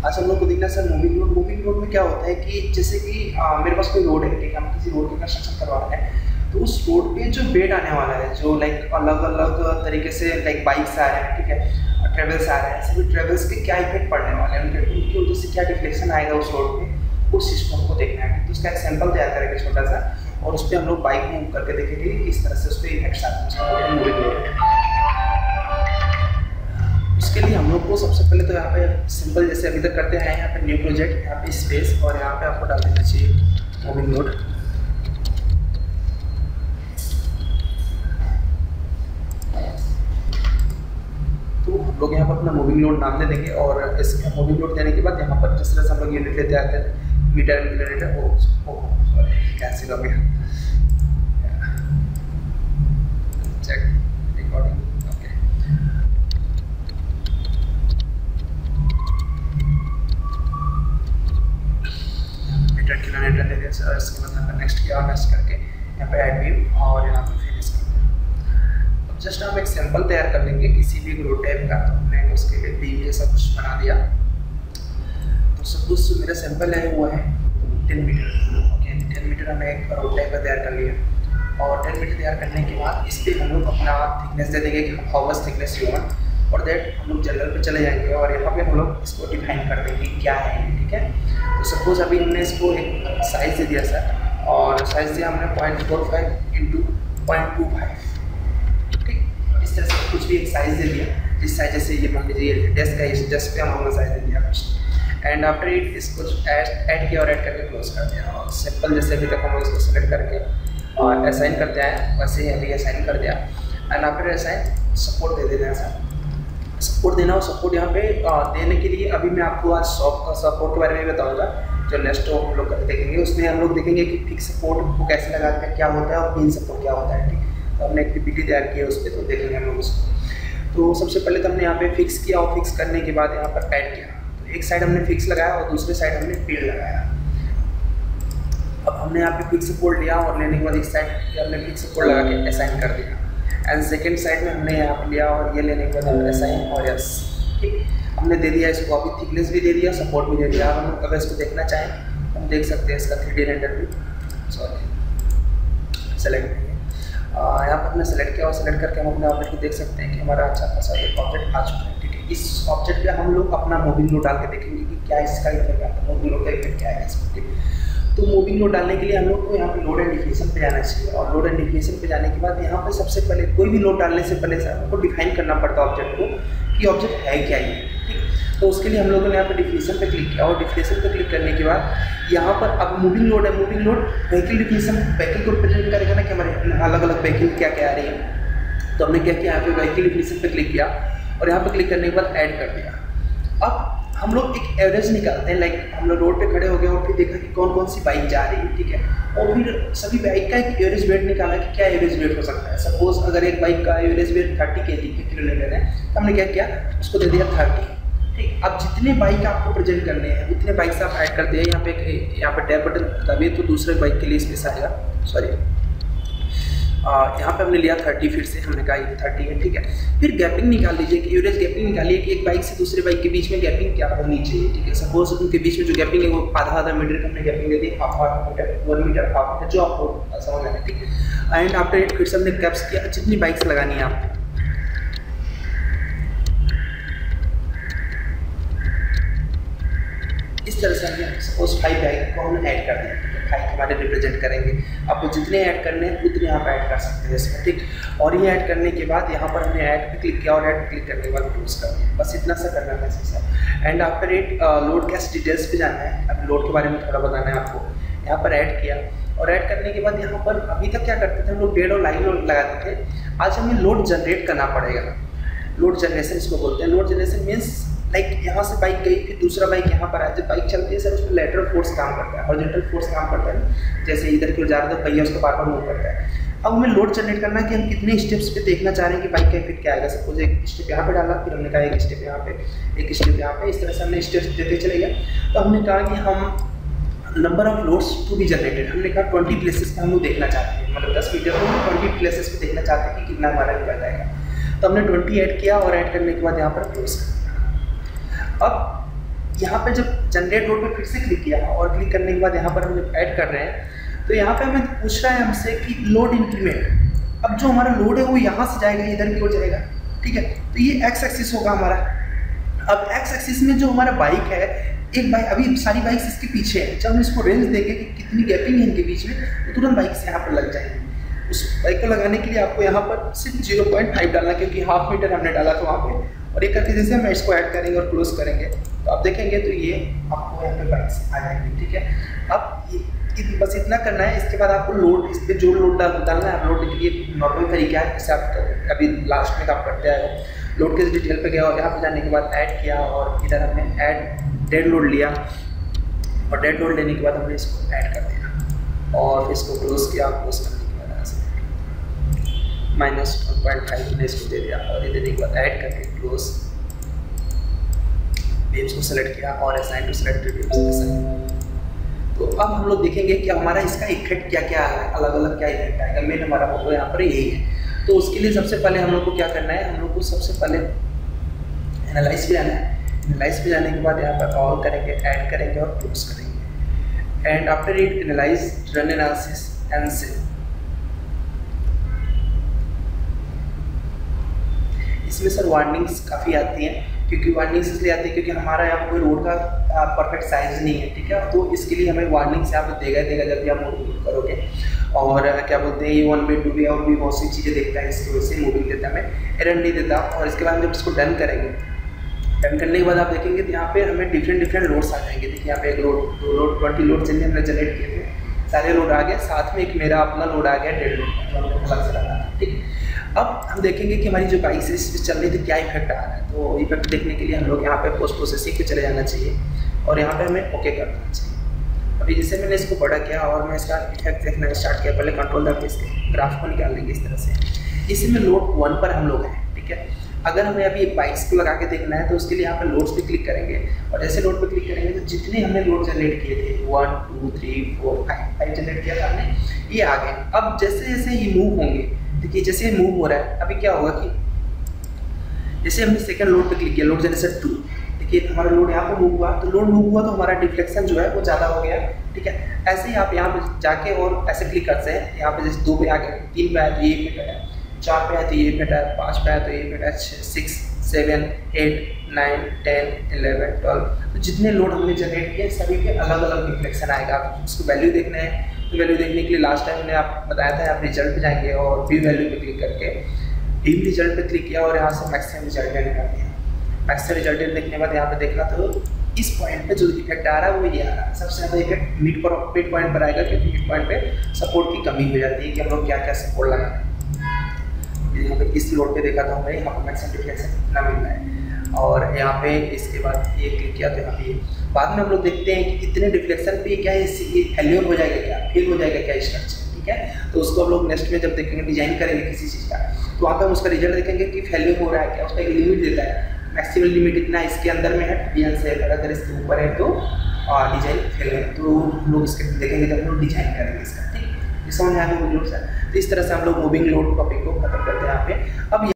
आज हम लोग को देखना सर मूविंग लोड में क्या होता है कि जैसे कि मेरे पास कोई रोड है, ठीक है, हम किसी रोड का कंस्ट्रक्शन करवा रहे हैं, तो उस रोड पे जो वेट आने वाला है, जो लाइक अलग अलग तरीके से लाइक बाइक्स आ रहे हैं, ठीक है, ट्रेवल्स आ रहे हैं, सभी ट्रेवल्स के क्या इफेक्ट पड़ने वाले हैं, उनकी वजह से क्या डिफ्लेक्शन आएगा उस रोड पे, उस चीज़ को हमको देखना है। तो उसका एक सैंपल तैयार करेंगे छोटा सा, और उस पर हम लोग बाइक मूव करके देखेंगे कि किस तरह से उस पर इफेक्ट्स आते हैं। उसके लिए हम लोग को सबसे पहले तो यहाँ पे सिंपल जैसे अभी तक करते हैं, यहाँ पे न्यू प्रोजेक्ट, यहाँ पे स्पेस, और यहाँ पे आपको डाल देना चाहिए मूविंग लोड। तो हम लोग यहाँ पर अपना मूविंग लोड नाम दे देंगे, और इसके मूविंग लोड देने के बाद यहाँ पर जिस तरह से हम लोग यूनिट लेते आते हैं, मीटर किलोमीटर, सॉरी कैंसिल हो गया, check recording, okay. Metre kilometre दे दिया सर। इसके बाद यहाँ पर नेक्स्ट किया, और नेक्स्ट करके यहाँ पे ऐड व्यू, और यहाँ पे फिनिश कर दिया। अब जस्ट हम एक सैंपल तैयार कर लेंगे किसी भी ग्रोड टाइप का, तो हमने उसके लिए भी ऐसा कुछ बना दिया। तो सपोज जो मेरा सैंपल है वो है 10 मीटर, ओके। 10 मीटर हमने एक रोड टाइप का तैयार कर लिया, और 10 मीटर तैयार करने के बाद इस पर हम लोग अपना थिकनेस दे देंगे कि how much thickness you want, और दैट हम लोग जनरल पे चले जाएंगे, और यहाँ पे हम लोग इसको डिफाइन कर देंगे क्या है, ठीक है। तो सपोज अभी हमने इसको एक साइज़ दे दिया सर, और साइज़ दिया हमने 0.45 इंटू 0.25, ठीक। इस तरह से कुछ भी एक साइज़ दे दिया, जिस साइज जैसे ये मान लीजिए डेस्क का, इस डेस्क पे हम लोगों ने साइज़ दे दिया कुछ, एंड आफ्टर इट इसको ऐड किया और ऐड करके क्लोज कर दिया, और सिंपल जैसे अभी तक हम लोग इसको सेलेक्ट करके और असाइन करते हैं वैसे ही अभी असाइन कर दिया, एंड आफ्टर असाइन सपोर्ट दे देना है सर। सपोर्ट देना, और सपोर्ट यहाँ पे देने के लिए अभी मैं आपको आज सपोर्ट के बारे में बताऊंगा, जो नेक्स्ट हम लोग देखेंगे। उसमें हम लोग देखेंगे कि फिक्स सपोर्ट को कैसे लगाते हैं, क्या होता है, और पिन सपोर्ट क्या होता है, ठीक। तो हमने एक पीपीटी तैयार की है उस पर, तो देखेंगे हम लोग उसको। तो सबसे पहले तो हमने यहाँ पे फिक्स किया, और फिक्स करने के बाद यहाँ पर ऐड किया, तो एक साइड हमने फिक्स लगाया और दूसरे साइड हमने पिन लगाया। अब हमने यहाँ पे फिक्स सपोर्ट लिया, और लेने के बाद एक साइड हमने फिक्स सपोर्ट लगा के असाइन कर दिया, एंड सेकेंड साइड में हमने यहाँ पे लिया, और ये लेने के बाद असाइन और यस, ठीक। हमने दे दिया इसको, अभी थिकनेस भी दे दिया, सपोर्ट भी दे दिया। अब हम अगर इसको देखना चाहें हम देख सकते हैं इसका 3D रेंडर भी, सॉरी सेलेक्ट नहीं है, यहाँ पर हमने सेलेक्ट किया, और सेलेक्ट करके हम अपने ऑब्जेक्ट को देख सकते हैं कि हमारा अच्छा खासा एक ऑब्जेक्ट आ चुका है, ठीक है। इस ऑब्जेक्ट पे हम लोग अपना मूविंग लोड डाल के देखेंगे कि क्या इसका इफेक्ट आता है, मूविंग लोड का इफेक्ट क्या है इसमें, ठीक। तो मूविंग लोड डालने के लिए हम लोग को यहाँ पे लोड एंड डिफिनेशन पे जाना चाहिए, और लोड एंड डिफिनेशन पे जाने के बाद यहाँ पे सबसे पहले कोई भी लोड डालने से पहले हमको डिफाइन करना पड़ता है ऑब्जेक्ट को कि ऑब्जेक्ट है क्या ये, ठीक। तो उसके लिए हम लोगों ने यहाँ पे डिफिनेशन पे क्लिक किया, और डिफिनेशन पे क्लिक करने के बाद यहाँ पर अब मूविंग लोड है, moving load vehicle definition, vehicle को रिप्रेजेंट करेगा ना कि हमारे अलग अलग व्हीकल क्या क्या आ रही है। तो हमने क्या किया, यहाँ पे व्हीकल डिफिनेशन पे क्लिक किया, और यहाँ पे क्लिक करने के बाद ऐड कर दिया। अब हम लोग एक एवरेज निकालते हैं, लाइक हम लोग रोड पे खड़े हो गए और फिर देखा कि कौन कौन सी बाइक जा रही है, ठीक है, और फिर सभी बाइक का एक एवरेज वेट निकाला कि क्या एवरेज वेट हो सकता है। सपोज अगर एक बाइक का एवरेज वेट 30 किलोमीटर है, तो हमने क्या किया, उसको दे दिया 30, ठीक। अब जितने बाइक आपको प्रेजेंट करने हैं उतने बाइक से आप ऐड कर दिए। यहाँ पे टैब बटन दबिए तो दूसरे बाइक के लिए स्पेस आएगा, सॉरी यहाँ पे हमने लिया 30, फिर से हमने कहा ये 30 है, ठीक है। फिर गैपिंग निकाल लीजिए कि एवरेज गैपिंग निकालिए कि एक बाइक से दूसरे बाइक के बीच में गैपिंग क्या होनी चाहिए, ठीक है। सपोज उनके बीच में जो गैपिंग है वो आधा मीटर की हमने गैपिंग दे दी, half metre, 1 metre, half metre, जो आपको समझ आए, ठीक है। एंड आफ्टर इट फिर से हमने कैप्स किया, जितनी बाइक्स लगानी है आपको, इस तरह से हमने सपोज 5 बाइक को हमने ऐड कर दिया, 5 हमारे रिप्रेजेंट करेंगे। आपको जितने ऐड करने हैं उतने आप ऐड कर सकते हैं इसमें, ठीक। और ये ऐड करने के बाद यहाँ पर हमने ऐड पे क्लिक किया, और ऐड क्लिक करने के बाद क्लोज कर दिया, बस इतना सा करना है sir. And after it load case details पे जाना है। अब लोड के बारे में थोड़ा बताना है आपको। यहाँ पर ऐड किया, और ऐड करने के बाद यहाँ पर अभी तक क्या करते थे हम लोग, डेड और लाइव लोड लगाते थे। आज हमें लोड जनरेट करना पड़ेगा, लोड जनरेशन इसको बोलते हैं। लोड जनरेशन मीन्स लाइक यहाँ से बाइक गई, फिर दूसरा बाइक यहाँ पर आया, जब बाइक चलती है सर उस पर लेटरल फोर्स काम करता है, हॉरिजॉन्टल फोर्स काम करता है, जैसे इधर की ओर जा रहा है तो पहिया उसको बार बार मूव करता है। अब हमें लोड जनरेट करना है कि हम कितने स्टेप्स पे देखना चाह रहे हैं कि बाइक का इफेक्ट क्या आएगा। सपोज एक स्टेप यहाँ पे डाला, फिर हमने कहा एक स्टेप यहाँ पे, एक स्टेप यहाँ पे, इस तरह से हमने स्टेप्स देते चले गए। तो हमने कहा कि हम number of loads to be generated, हमने कहा 20 प्लेसेस पे हम लोग देखना चाहते हैं, मतलब 10 मीटर को हम 20 प्लेसेस पे देखना चाहते हैं कि कितना हमारा रिजल्ट आएगा। तो हमने 20 ऐड किया, और ऐड करने के बाद यहाँ पर क्लोज कर दिया। अब यहाँ पे जब जनरेट लोड पे फिर से क्लिक किया और क्लिक करने के बाद यहाँ पर हम जब ऐड कर रहे हैं तो यहाँ पे हमें पूछ रहा है हमसे कि लोड इंक्रीमेंट। अब जो हमारा लोड है वो यहाँ से जाएगा, इधर की ओर जाएगा, ठीक है। तो ये एक्स एक्सिस होगा हमारा। अब एक्स एक्सिस में जो हमारा बाइक है, एक बाइक, अभी सारी बाइक्स इसके पीछे है, जब हम इसको रेंज देंगे कि कितनी गैपिंग है इनके बीच में, तो तुरंत बाइक से यहाँ पर लग जाएंगे। उस बाइक को लगाने के लिए आपको यहाँ पर सिर्फ 0.5 डालना, क्योंकि हाफ मीटर हमने डाला था वहाँ पे। और ये करके जैसे हम इसको ऐड करेंगे और क्लोज करेंगे तो आप देखेंगे तो ये आपको यहाँ पे बाइक से आ जाएंगे, ठीक है। अब बस इतना करना है। इसके बाद आपको लोड, इस पर जो लोड डालना है, लोड के लिए नॉर्मल तरीका है, जैसे आप अभी लास्ट में आप करते आए हो। लोड के डिटेल पे गया और यहाँ पे जाने के बाद ऐड किया और इधर हमने ऐड डेड लोड लिया और डेड लोड लेने के बाद हमने इसको ऐड कर दिया और इसको क्लोज किया। क्लोज करने के बाद -1.5 हमने इसको दे दिया और ये देने के बाद ऐड करके क्लोज, बीम्स को सेलेक्ट किया और असाइन टू सेलेक्टेड बीम्स। तो अब हम लोग देखेंगे कि हमारा इसका इफेक्ट क्या क्या है, अलग अलग क्या इफेक्ट आएगा। मेन हमारा फोटो यहाँ पर यही है। तो उसके लिए सबसे पहले हम लोग को क्या करना है, हम लोग को सबसे पहले एनालाइज पे जाना है। एनालाइज पे जाने के बाद यहाँ पर ऑल करेंगे, ऐड करेंगे और क्लोज करेंगे। And after it analyse, run analysis and save. इसमें सर वार्निंग्स काफ़ी आती हैं, क्योंकि वार्निंग्स इसलिए आती है क्योंकि हमारा यहाँ कोई रोड का परफेक्ट साइज नहीं है, ठीक है। तो इसके लिए हमें वार्निंग्स यहाँ पे देगा जब भी आप मूविंग करोगे। और क्या बोलते हैं, ये 1 2 वे और भी बहुत सी चीज़ें देखता है, इसकी वजह से मूविंग देता है, हमें एरर नहीं देता। और इसके बाद जब इसको डन करेंगे, डन करने के बाद आप देखेंगे तो यहाँ पे हमें डिफरेंट लोड्स आ जाएंगे। देखिए यहाँ पे एक लोड, 2 लोड, 20 लोड जिनने हमने जनरेट किए थे, सारे लोड आ गए। साथ में एक मेरा अपना लोड आ गया, डेड लोड, जो हमने अलग से लगा था, ठीक। अब हम देखेंगे कि हमारी जो बाइक से चल रही थी क्या इफेक्ट आ रहा है। तो इफेक्ट देखने के लिए हम लोग यहाँ पे पोस्ट प्रोसेसिंग पे चले जाना चाहिए और यहाँ पे हमें ओके कर देना चाहिए। अभी जैसे मैंने इसको बड़ा किया और मैं इसका इफेक्ट देखना स्टार्ट किया, पहले कंट्रोल दबा के इसके ग्राफ को निकाल लेंगे इस तरह से। इसमें लोड 1 पर हम लोग हैं, ठीक है। अगर हमें अभी बाइक्स को लगा के देखना है तो उसके लिए यहाँ पर लोड्स पे क्लिक करेंगे और जैसे लोड पे क्लिक करेंगे तो जितने हमने लोड जनरेट किए थे 1 2 3 4 5 जनरेट किया था हमने, ये आ गए। अब जैसे जैसे ये मूव होंगे, देखिए जैसे मूव हो रहा है, अभी क्या होगा कि जैसे हमने सेकंड लोड पे क्लिक किया, लोड जनरेशन 2, देखिए हमारा लोड यहाँ पे मूव हुआ, तो लोड मूव हुआ तो हमारा डिफ्लेक्शन जो है वो ज़्यादा हो गया, ठीक है। ऐसे ही आप यहाँ पे जाके और ऐसे क्लिक करते हैं, यहाँ पे जैसे 2 पे आ गए, 3 पे आए तो ये इफेक्ट है, 4 पे आए तो ये इफेक्ट है, 5 पे आए तो ये इफेक्ट है, 6 7 8 9 10 11 12। तो जितने लोड हमने जनरेट किए सभी पे अलग अलग डिफ्लेक्शन आएगा। आप उसको वैल्यू देखना है तो वैल्यू देखने के लिए लास्ट टाइम मैंने आप बताया था, आप रिजल्ट पे जाएंगे और व्यू वैल्यू पे क्लिक करके व्यू रिजल्ट पे क्लिक किया और यहाँ से मैक्सिमम रिजल्ट निकाल दिया। मैक्सिमम रिजल्ट देखने के बाद यहाँ पे देखा तो इस पॉइंट पे जो इफेक्ट आ रहा है वो ये आ रहा है। सबसे ज़्यादा इफेक्ट मिड पॉइंट पर आएगा, क्योंकि मिड पॉइंट पे सपोर्ट की कमी हो जाती है कि हम लोग क्या क्या सपोर्ट लगाना है। यहाँ पे इस लोड पे देखा था हमें, यहाँ पर मैक्सिमम डिफ्लेक्शन कितना मिल रहा है और यहाँ पे इसके बाद ये क्लिक किया तो यहाँ पे बाद में हम लोग देखते हैं कि कितने डिफ्लेक्शन पे क्या है, फेल्योर हो जाएगा, क्या फेल हो जाएगा क्या स्ट्रक्चर, ठीक है। तो उसको हम लोग नेक्स्ट में जब देखेंगे, डिजाइन करेंगे किसी चीज़ का, तो वहाँ पर हम उसका रिजल्ट देखेंगे कि फेल्योर हो रहा है क्या, उसका एक लिमिट देता है, मैक्सिमम लिमिट इतना इसके अंदर में है, डिजाइन से अगर इसके ऊपर है तो डिजाइन फेल है। तो हम लोग इसके देखेंगे जब हम लोग डिजाइन करेंगे इसका, ठीक है। समझ में आ गया लोड से। तो इस तरह से हम लोग मूविंग लोड टॉपिक को खत्म करते हैं यहाँ पे। अब